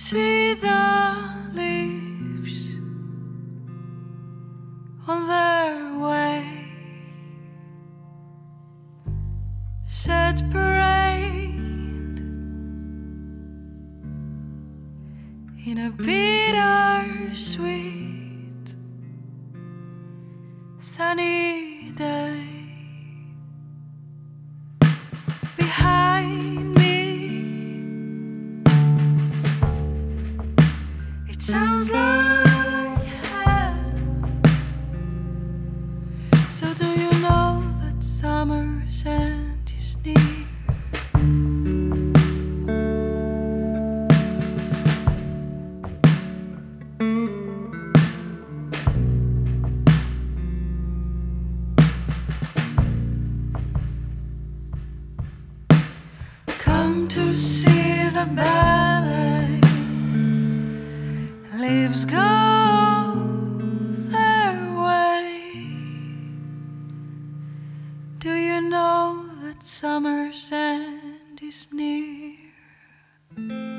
See the leaves on their way, set parade in a bittersweet sunny day. Behind me, it sounds like hell. So do you know that summer's end is near? Come to see the ballet. Leaves go their way. Do you know that summer's end is near?